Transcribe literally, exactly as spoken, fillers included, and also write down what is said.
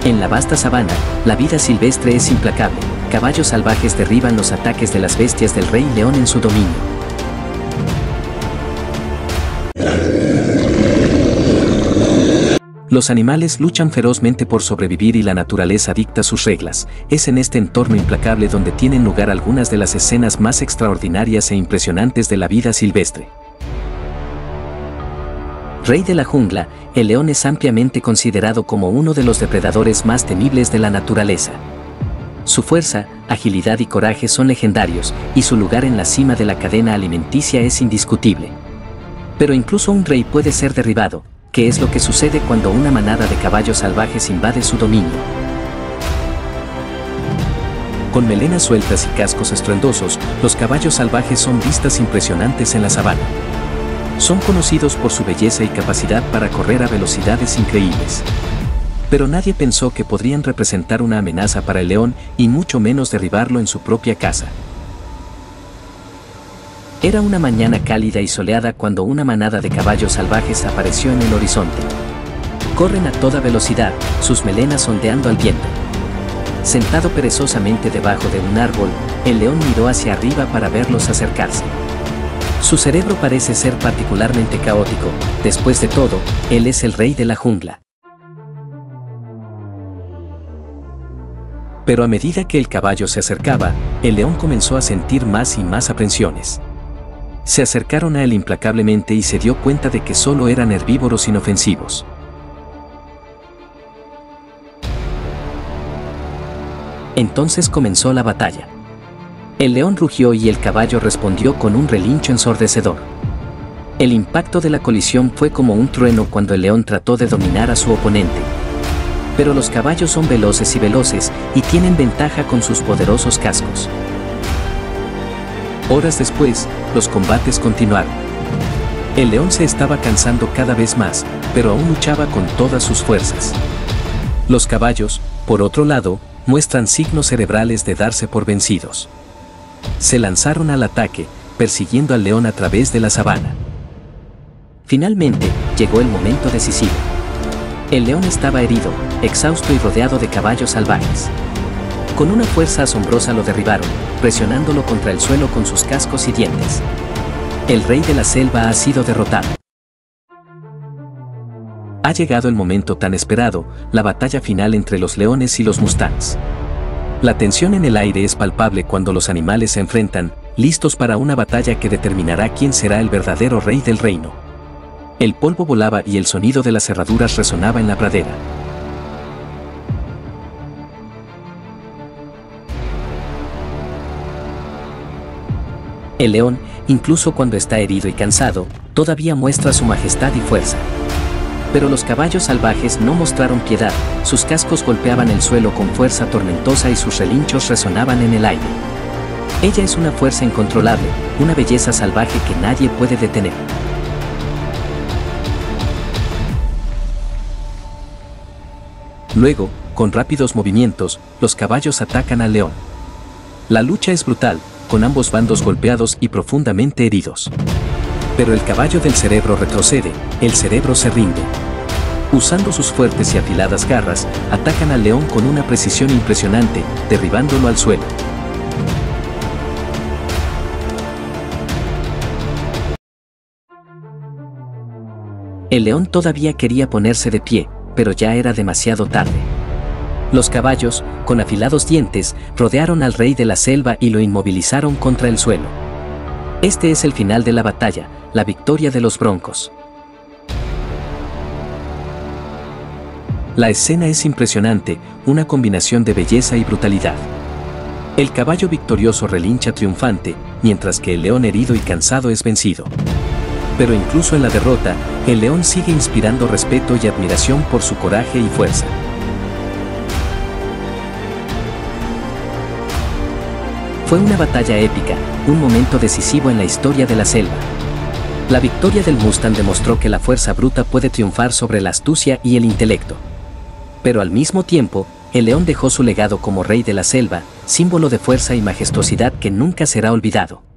En la vasta sabana, la vida silvestre es implacable. Caballos salvajes derriban los ataques de las bestias del rey león en su dominio. Los animales luchan ferozmente por sobrevivir y la naturaleza dicta sus reglas. Es en este entorno implacable donde tienen lugar algunas de las escenas más extraordinarias e impresionantes de la vida silvestre. Rey de la jungla, el león es ampliamente considerado como uno de los depredadores más temibles de la naturaleza. Su fuerza, agilidad y coraje son legendarios, y su lugar en la cima de la cadena alimenticia es indiscutible. Pero incluso un rey puede ser derribado, que es lo que sucede cuando una manada de caballos salvajes invade su dominio. Con melenas sueltas y cascos estruendosos, los caballos salvajes son vistas impresionantes en la sabana. Son conocidos por su belleza y capacidad para correr a velocidades increíbles. Pero nadie pensó que podrían representar una amenaza para el león y mucho menos derribarlo en su propia casa. Era una mañana cálida y soleada cuando una manada de caballos salvajes apareció en el horizonte. Corren a toda velocidad, sus melenas ondeando al viento. Sentado perezosamente debajo de un árbol, el león miró hacia arriba para verlos acercarse. Su cerebro parece ser particularmente caótico. Después de todo, él es el rey de la jungla. Pero a medida que el caballo se acercaba, el león comenzó a sentir más y más aprensiones. Se acercaron a él implacablemente y se dio cuenta de que solo eran herbívoros inofensivos. Entonces comenzó la batalla. El león rugió y el caballo respondió con un relincho ensordecedor. El impacto de la colisión fue como un trueno cuando el león trató de dominar a su oponente. Pero los caballos son veloces y veloces y tienen ventaja con sus poderosos cascos. Horas después, los combates continuaron. El león se estaba cansando cada vez más, pero aún luchaba con todas sus fuerzas. Los caballos, por otro lado, muestran signos cerebrales de darse por vencidos. Se lanzaron al ataque, persiguiendo al león a través de la sabana. Finalmente, llegó el momento decisivo. El león estaba herido, exhausto y rodeado de caballos salvajes. Con una fuerza asombrosa lo derribaron, presionándolo contra el suelo con sus cascos y dientes. El rey de la selva ha sido derrotado. Ha llegado el momento tan esperado, la batalla final entre los leones y los mustangs. La tensión en el aire es palpable cuando los animales se enfrentan, listos para una batalla que determinará quién será el verdadero rey del reino. El polvo volaba y el sonido de las herraduras resonaba en la pradera. El león, incluso cuando está herido y cansado, todavía muestra su majestad y fuerza. Pero los caballos salvajes no mostraron piedad, sus cascos golpeaban el suelo con fuerza tormentosa y sus relinchos resonaban en el aire. Ella es una fuerza incontrolable, una belleza salvaje que nadie puede detener. Luego, con rápidos movimientos, los caballos atacan al león. La lucha es brutal, con ambos bandos golpeados y profundamente heridos. Pero el caballo del cerebro retrocede, el cerebro se rinde. Usando sus fuertes y afiladas garras, atacan al león con una precisión impresionante, derribándolo al suelo. El león todavía quería ponerse de pie, pero ya era demasiado tarde. Los caballos, con afilados dientes, rodearon al rey de la selva y lo inmovilizaron contra el suelo. Este es el final de la batalla, la victoria de los broncos. La escena es impresionante, una combinación de belleza y brutalidad. El caballo victorioso relincha triunfante, mientras que el león herido y cansado es vencido. Pero incluso en la derrota, el león sigue inspirando respeto y admiración por su coraje y fuerza. Fue una batalla épica, un momento decisivo en la historia de la selva. La victoria del Mustang demostró que la fuerza bruta puede triunfar sobre la astucia y el intelecto. Pero al mismo tiempo, el león dejó su legado como rey de la selva, símbolo de fuerza y majestuosidad que nunca será olvidado.